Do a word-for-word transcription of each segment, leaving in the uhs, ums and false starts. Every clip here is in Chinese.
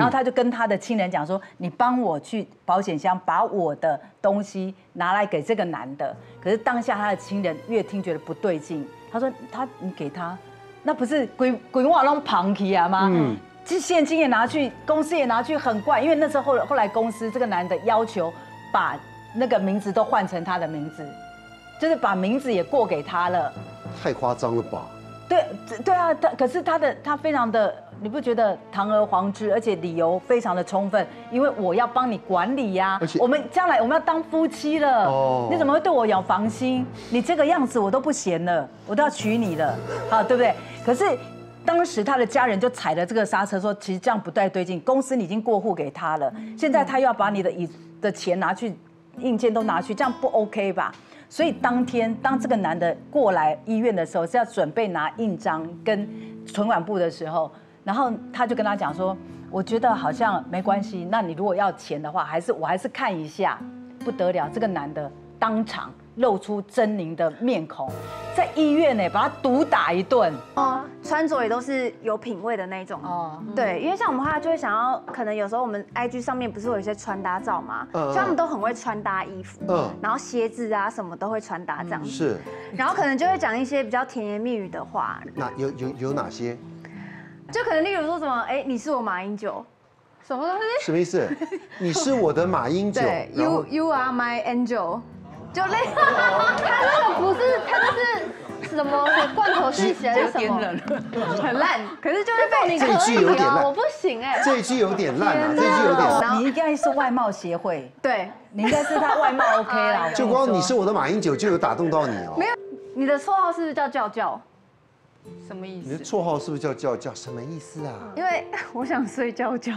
然后他就跟他的亲人讲说：“你帮我去保险箱把我的东西拿来给这个男的。”可是当下他的亲人越听觉得不对劲，他说：“他你给他，那不是鬼鬼话弄旁起啊吗？嗯，这现金也拿去，公司也拿去，很怪。因为那时候后后来公司这个男的要求把那个名字都换成他的名字，就是把名字也过给他了。 太夸张了吧？” 对对啊，他可是他的他非常的，你不觉得堂而皇之，而且理由非常的充分，因为我要帮你管理呀、啊，我们将来我们要当夫妻了，哦，你怎么会对我有防心？你这个样子我都不嫌了，我都要娶你了，好，对不对？可是当时他的家人就踩了这个刹车，说其实这样不太对劲，公司你已经过户给他了，现在他又要把你的以的钱拿去，硬件都拿去，这样不 OK 吧？所以当天，当这个男的过来医院的时候，是要准备拿印章跟存款簿的时候，然后他就跟他讲说：“我觉得好像没关系，那你如果要钱的话，还是我还是看一下。”不得了，这个男的当场露出狰狞的面孔，在医院呢把他毒打一顿。 哦，穿着也都是有品味的那种哦。对，因为像我们话就会想要，可能有时候我们 I G 上面不是有一些穿搭照吗？嗯，所以他们都很会穿搭衣服，嗯，然后鞋子啊什么都会穿搭这样子。 是。 然后可能就会讲一些比较甜言蜜语的话。 那有有有哪些？ 就可能例如说什么，哎，你是我马英九。什么东西？ 什么意思？你是我的马英九。 对 ，You You are my angel。就类似，他那个不是，他那是什么罐头是写的什么？很烂，可是就是被你这一句有点烂， 我不行哎。 这一句有点烂啊，这一句有点烂。 你应该是外貌协会， 对， 你应该是他外貌 OK 啦。 就光你是我的马英九就有打动到你哦。 没有，你的绰号是不是叫叫叫？什么意思？ 你的绰号是不是叫叫叫？什么意思啊？ 因为我想睡觉觉。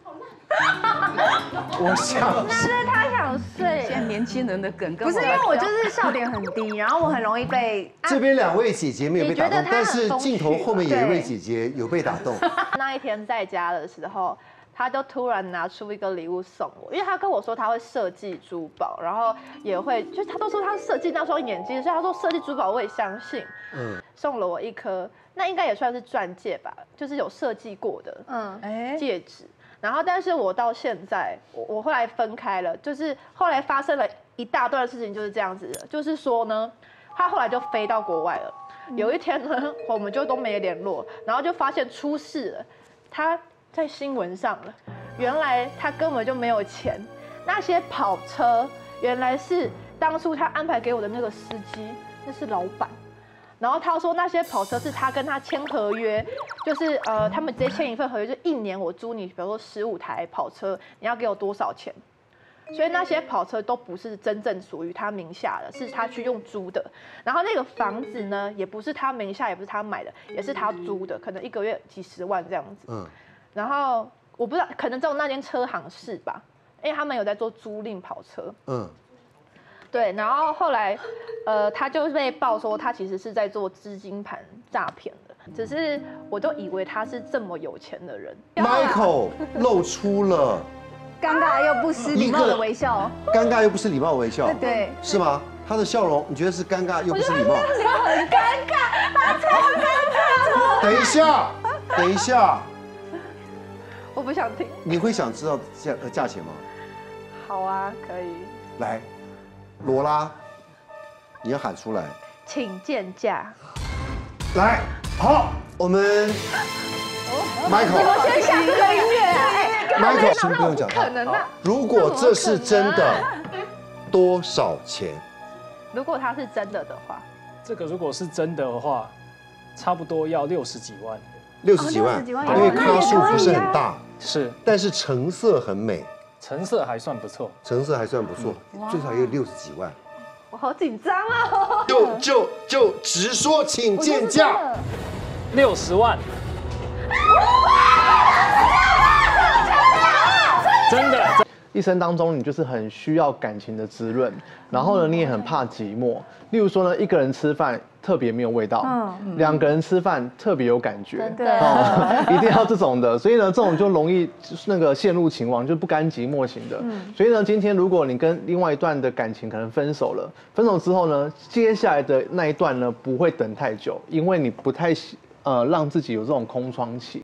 我想， 那是他想睡。 现在年轻人的梗， 不是因为我就是笑点很低，然后我很容易被。 这边两位姐姐没有被打动，但是镜头后面有一位姐姐有被打动。 那一天在家的时候，他就突然拿出一个礼物送我，因为他跟我说他会设计珠宝，然后也会，就是他都说他设计那双眼睛，所以他说设计珠宝我也相信。嗯，送了我一颗，那应该也算是钻戒吧，就是有设计过的，嗯，哎，戒指。然后，但是我到现在，我我后来分开了，就是后来发生了一大段事情，就是这样子的，就是说呢，他后来就飞到国外了。有一天呢，我们就都没联络，然后就发现出事了，他在新闻上了。原来他根本就没有钱，那些跑车原来是当初他安排给我的那个司机，那是老板。然后他说那些跑车是他跟他签合约，就是呃他们直接签一份合约，就一年我租你，比如说十五台跑车，你要给我多少钱？所以那些跑车都不是真正属于他名下的，是他去用租的。然后那个房子呢，也不是他名下，也不是他买的，也是他租的，可能一个月几十万这样子。嗯。然后我不知道，可能只有那间车行是吧？因为他们有在做租赁跑车。嗯。对，然后后来，呃，他就被爆说他其实是在做资金盘诈骗的，只是我就以为他是这么有钱的人。 Michael 露出了尴尬又不失礼貌的微笑， 尴尬又不失礼貌的微笑， 对， 是吗？他的笑容，你觉得是尴尬又不失礼貌？ 我觉得他很尴尬，他超尴尬。 等一下，等一下， 我不想听。 你会想知道价价钱吗？ 好啊，可以。 来。罗拉，你要喊出来， 请见价。 来，好，我们 Michael， 我先想这个音乐。 Michael， 先不用讲可能啊。 如果这是真的，多少钱？ 如果它是真的的话， 这个如果是真的的话，差不多要六十几万。 六十几万，因为咖数不是很大， 是， 但是成色很美。 成色还算不错， 成色还算不错，最少也有六十几万。 我好紧张啊！ 就就就直说，请见价。 六十万。真的。 一生当中，你就是很需要感情的滋润，然后呢，你也很怕寂寞。例如说呢，一个人吃饭特别没有味道，嗯，两个人吃饭特别有感觉， 对， 哦，一定要这种的。所以呢，这种就容易那个陷入情网，就不甘寂寞型的。嗯，所以呢，今天如果你跟另外一段的感情可能分手了，分手之后呢，接下来的那一段呢，不会等太久，因为你不太呃让自己有这种空窗期。